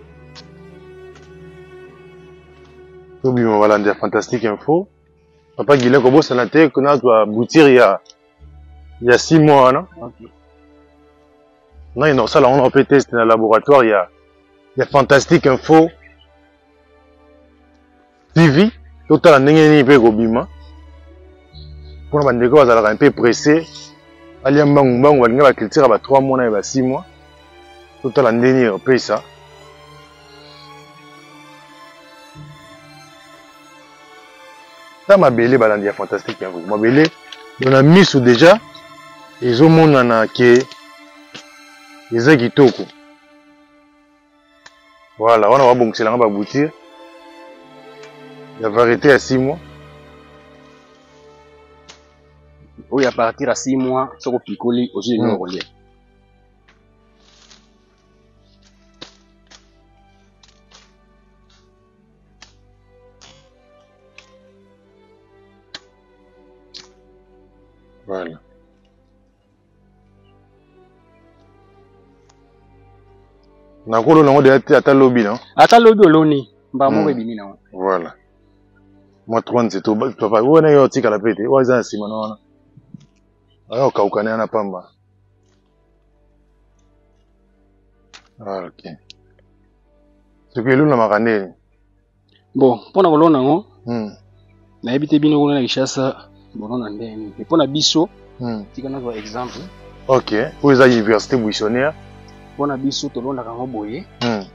Tobi mo balandi ya Fantastique Info. Papa Guilin ko bossa na te kuna to aboutir ya il y a six mois, non?
OK.
Non, il y a ça là, on a fait test dans le laboratoire, il y a, il y a Fantastique Info T V, total en n'engagé pas Gobima. Pour la bande quoi, ça a un peu pressé. Aliam bang bang, on va la culture à trois mois et à six mois. Total en dernier, on paye ça. Ça m'a belé balandi Fantastique Info. M'a belé, on a mis sous déjà. Ils ont mon nana qui est eza kitoko. Voilà, on va bonxer là, on va aboutir. La variété à six mois.
Oui, à partir à six mois, ça va picoler aussi le relais.
Voilà. Nakolo nango de ata lobby non?
Ata lobby oloni, mba mo ebimi na.
Voilà. Moi trois c'est tout papa. Wona yo tika la pete. Wa za sima na wana. Ayo kaukana na pamba. Ah, ok. Ce que l'on a marqué.
Bon, pour na kolona ngo,
Hmm.
na ebite bino kuna na Kishasa, bolona ndeni. Et pour na biso,
Hmm.
tika na kwa exemple.
Ok. Pour les universités buissonnières.
Pour na biso tolonda kango boye.
Hmm.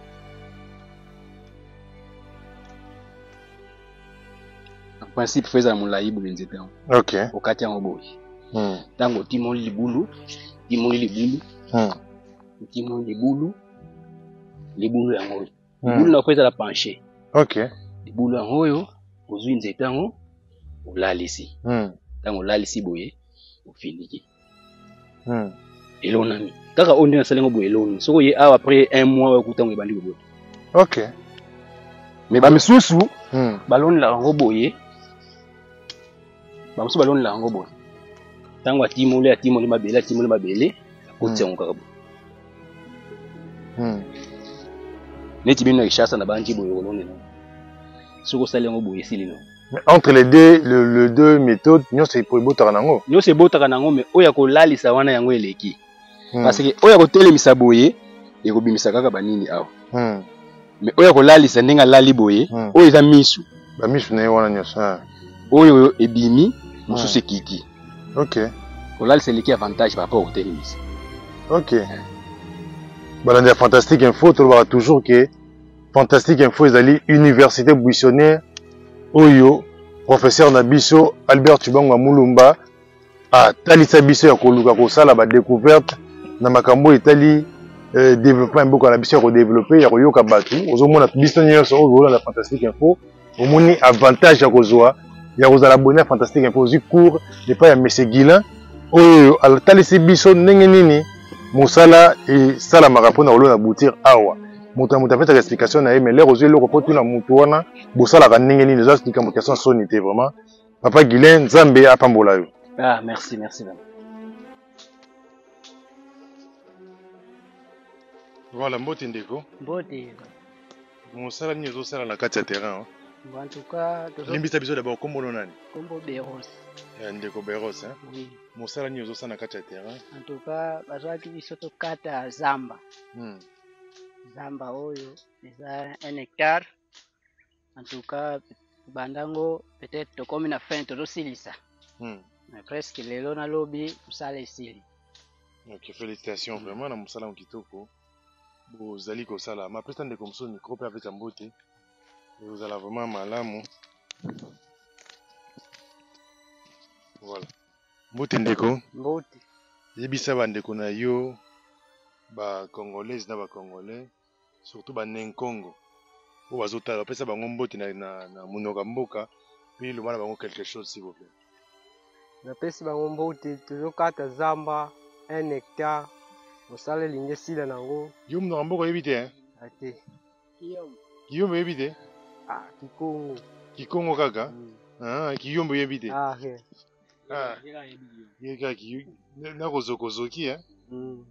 En principe, faisait mon laïb ou nzete.
Ok.
Au kati yango boye.
Hmm.
Tango timoli libulu, timoli libulu.
Hmm.
Timoli libulu. Libulu yango.
Hmm.
Libulu na faisait la pencher.
Ok.
Libulu yango yo, ozwi nzete yango, olalisi.
Hmm.
Tango olalisi boye, ofiniki.
Hmm.
Elonami. Kaka on na salengo boye eloni. Soko ye awa après un mois wa kutango ebandi boye.
Ok.
Mais ba misusu,
Hmm.
baloni la yango boye. Ba misusu baloni la yango boye. Tango atimoli atimoli mabele atimoli mabele, akoti yango kaka boye.
Hmm.
Neti bino Kishasa na banji boye kolone no. Soko salengo boye silino.
Mais entre les deux, le, le deux méthodes, nous c'est pour les nango.
Nous c'est botaka nango mais oya ko lalisa wana yango eleki.
Hmm.
Parce que oya ko telemisa boye, e ko bimisa kaka banini awa.
Hmm.
Mais oya ko lalisa ndenga lali boye,
Hmm.
oyo eza misu.
Ba misu na wana nyosa.
Oyo ebimi, mususu kiki.
Ok.
Ko lalisa eleki avantage par rapport au telemisa.
Ok. Bah, dans Fantastique Info, tu vois toujours que Fantastique Info, ils allaient université buissonnière, Oyo, professeur Nabiso, Albert Tubanga Mulumba, à Talisa Biso ya Koluka Kosala, ba découverte, na makambo Italie, euh, développement beaucoup à la Biso ya développer, ya Yoka Batu, aux hommes na Bissonnière sur Oyo, la Fantastique Info, au moni avantage ya Kozoa, ya Rosa l'abonné à Fantastique Info, du cours, et pas ya Monsieur Guilin, Oyo, à la Talisa Biso, Nengenini, Mosala et Sala Marapona Olo na boutir awa. Mouta mouta fait explication na mais l'air aux yeux le repos tout na moutoana, Bosala ranengeni les autres qui communication son était vraiment. Papa Guilain Nzambe a pambola yo.
Ah, merci, merci vraiment.
Voilà, mbote ndeko.
Mbote.
Mosala ni zo sala na kati ya terrain.
En tout cas,
Limbisa biso d'abord kombo nani?
Kombo Beros.
Ndeko Beros hein.
Oui.
Mosala ni zo sala na kati ya terrain.
En tout cas, bazwaki biso to kata zamba.
Hmm.
Zamba oyo eza un hectare. En tout cas, bandango peut-être tokomi na fin tozosilisa.
Hmm.
Mais presque lelo na lobi kusala esili.
Ok, félicitations vraiment na mosala kitoko. Bozali kosala. Ma pesta ndeko mso micro pe avec mbote. Vous allez vraiment malamu. Voilà. Mbote ndeko.
Mbote.
Yebisa bandeko na yo ba congolais na ba congolais surtout ba nenkongo. O bazota pesa bango mbote na na, na munoka mboka puis le bana bango quelque chose s'il vous plaît.
Na pesi bango mbote tozokata zamba un hectare osala linge sila nango.
Yo munoka mboka yebite hein?
Ate.
Kiyombo.
Kiyombo yebite?
Ah, Kikongo.
Kikongo kaka?
Mm.
Ah, Kiyombo yebite?
Ah, he.
Ah. Yeka ki na kozoko zoki hein?
Mm.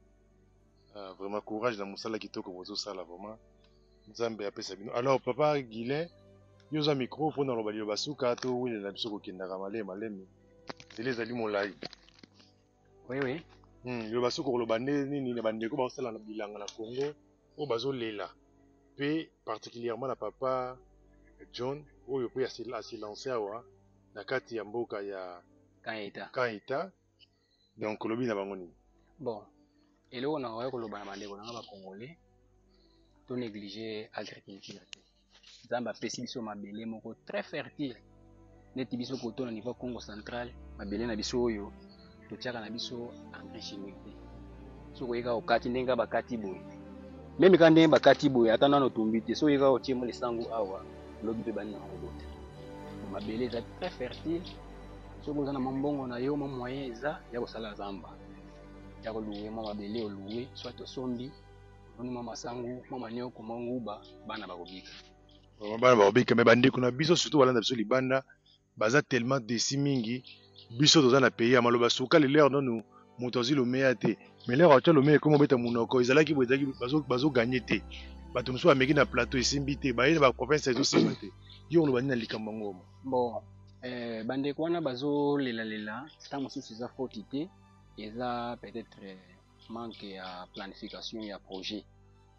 Ah, vraiment courage dans mosala kitoko bozo sala vraiment. Nzambe apesa bino. Alors papa Guilain, yo za micro fona lo balio basuka to wile na biso ko kendaka malé malemi. Zele zali molai.
Oui oui.
Hmm, yo basuka lo bande nini na bande ko ba sala na bilanga na Congo, o bazo lela. Pe particulièrement na papa John, oyo pe asila asilancer awa na kati ya mboka ya
Kaita.
Kaita. Donc lobi na bango nini.
Bon. Eloko na oyo koloba na bandeko na ba congolais. To négliger agriculture. Zamba pesi biso mabele moko très fertile. Neti biso koto na niveau Congo central, mabele na biso oyo totiaka na biso engrais chimique. So koyeka okati ndenga bakati boye. Même quand ndenga bakati boye ata nano tumbi te so yeka otie mo lesango awa lobi pe bani na ngobote. Mabele eza très fertile. So boza na mambongo na yo mo moyen eza ya kosala zamba. Ya koluwe mo mabele oluwe soit osombi oni mama sangu mama nyoko manguba bana bakobika.
Bana bakobika mais bandeko na biso surtout balanda biso libanda baza tellement décis mingi biso toza na pays ya maloba suka le leur non moto azwi lomeya te mais leur atia lomeya ekomi obeta monoko ezalaki boye ezalaki bazoganye te bato mosusu bameki na plateau esimbi te baye na baprovince ezosimba te yo oloba nini na likambo ngoma.
Bon eh, bandeko wana bazolelalela ntango mosusu eza faute te eza peut-être manque ya planification ya projet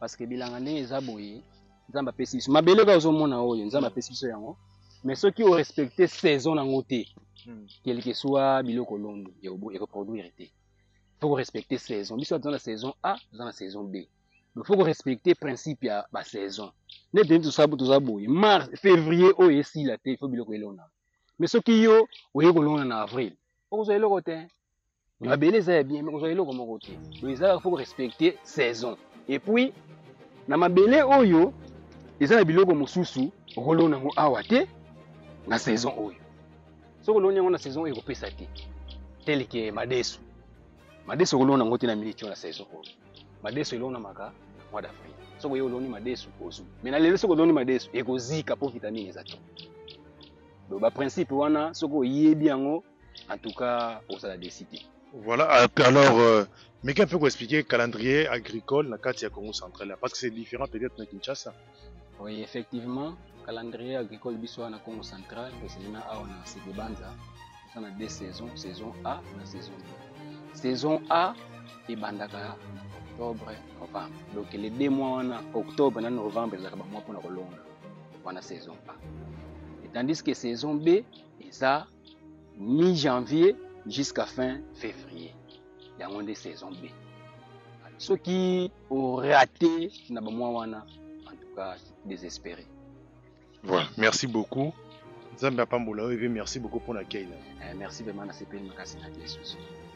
parce que bilanga ndenge eza boye nzambe apesi biso mabele kaka ozomona oyo nzambe apesi biso yango mais soki orespecte saison nango te quel que soit biloko londo ekoproduire te faut korespecte saison biso toza na saison A toza na saison B donc faut korespecte principe ya basaison nete tosabu toza boye mars février oyo esila te faut biloko elona mais soki yo oye kolona na avril okozwa eloko te mabele eza ya bien mais kozwa eloko moko te donc ezalaka faut korespecte saison et puis na mabele oyo eza na biloko mosusu okolona yango awa te na saison oyo soki oloni yango na saison oyo ekopesa te tel ke madeso madeso okolona yango te na militio na saison oyo madeso elonamaka na mois d'avril soki oye oloni madeso ozwi mais na lelo soki oloni madeso ekozika mpo vitamine eza te donc baprincipe wana soki oyebi yango en tout cas ozala desi te.
Voilà, alors, euh, mais qu'un peu pour expliquer calendrier agricole dans le Congo central, parce que c'est différent peut-être de Kinshasa.
Oui, effectivement, calendrier agricole biso na Congo central, c'est là on a ces banza, on a deux saisons, saison A et saison B. Saison A et bandaka octobre, novembre. Donc les deux mois on a octobre et novembre, c'est le mois pour la longue. On a saison A. Et tandis que saison B, ça mi-janvier jusqu'à fin février. Il y a des saisons B. Ceux qui ont raté, en tout cas, désespéré.
Voilà, merci beaucoup. Zambia Pambola, merci beaucoup pour l'accueil.
Eh, merci vraiment à C P N Makasi na Jesus.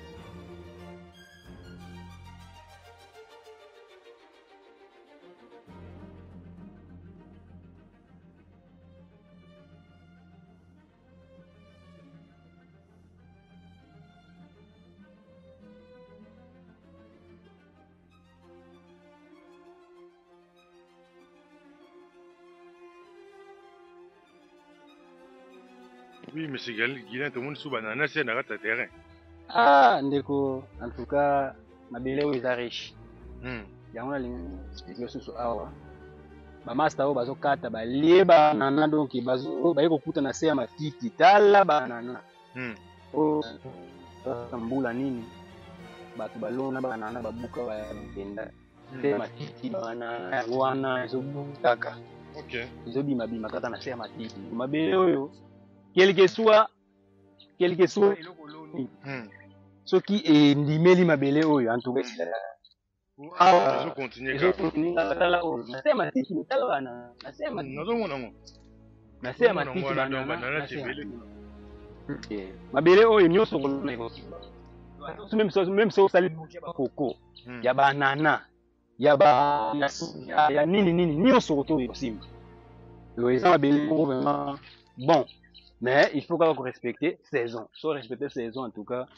Oui, monsieur Guilain, tout le monde sous banana, c'est un terrain.
Ah, ndeko, en tout cas, mabele oyo eza riche. Yango na expliquer susu awa. Ba master oyo bazokata balie banana donc bazo baye kokuta na se ya matiti tala banana.
Hmm.
O mbula nini? Bato balona banana babuka ba benda. Se matiti banana wana ezobutaka.
OK.
Ezobima bima kata na se ya matiti. Mabele oyo quel que soit quel que soit eloko loni ce qui est ndimeli mabele oyo en tout cas
ah je continue
je continue tala o na sema tiki tala bana na sema
nazomona ngo
na sema tiki bana na sema eh mabele oyo nyoso kolona iko même so même so sali ba koko ya banana ya ba ya nini nini nyoso to iko simba yo eza mabele ko vraiment bon. Mais il faut quand même respecter saison. Soit respecter saison en tout cas.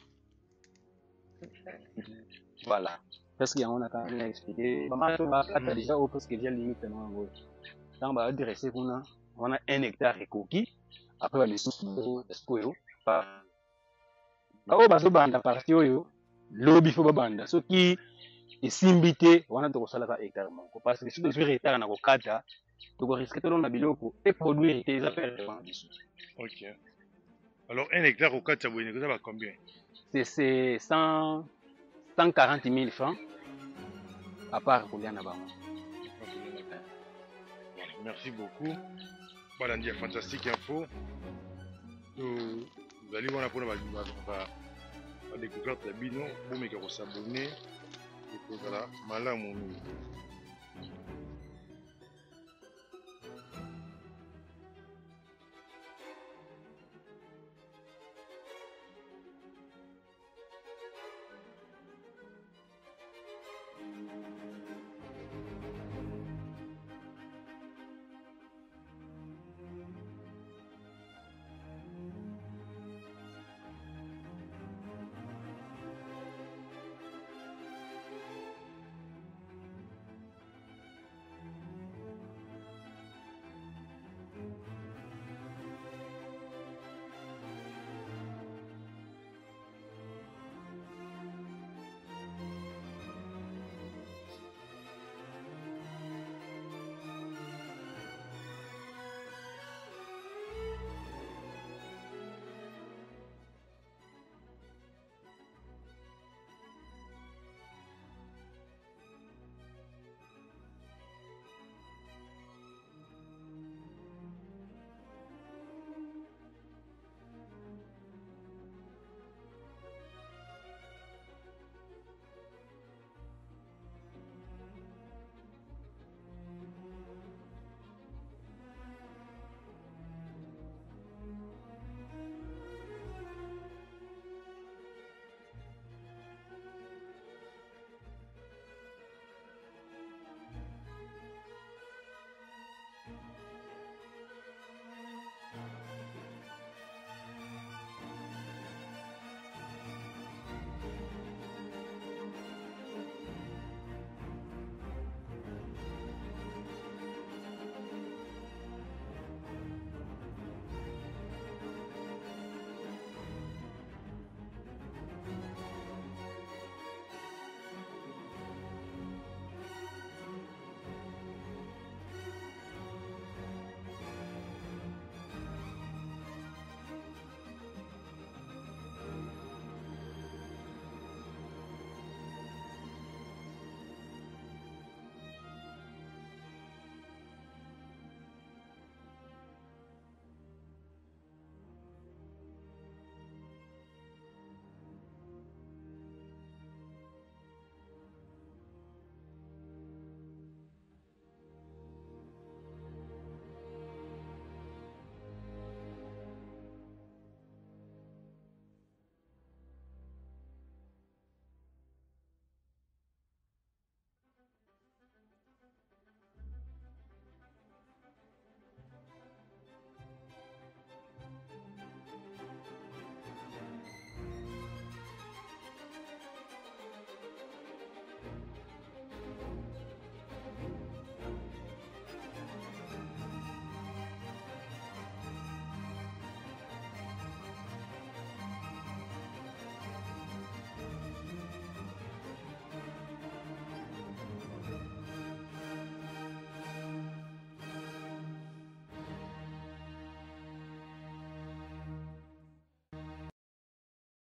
Voilà. Parce qu'il y a on a quand même expliqué. Maman tu déjà au parce que j'ai limite non gros. Quand on va dresser on a on a un hectare coquille. Après les sous espoir pas. Quand bazo banda parti oyo lobby faut banda. Ce qui est simbité on a to sala ka hectare moko parce que si tu veux hectare na ko kata tu risques de na biloko et produire tes affaires.
OK. Alors, un hectare au quatre, ça va combien?
C'est cent quarante mille francs à part pour les Anabama.
Merci beaucoup. Voilà, une fantastique info. Vous allez voir pour la découverte de Bino, vous mettez vous s'abonner. Et voilà, malin mon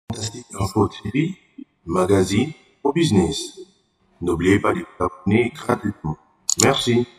Fantastique Info T V, magazine au business. N'oubliez pas de vous abonner gratuitement. Merci.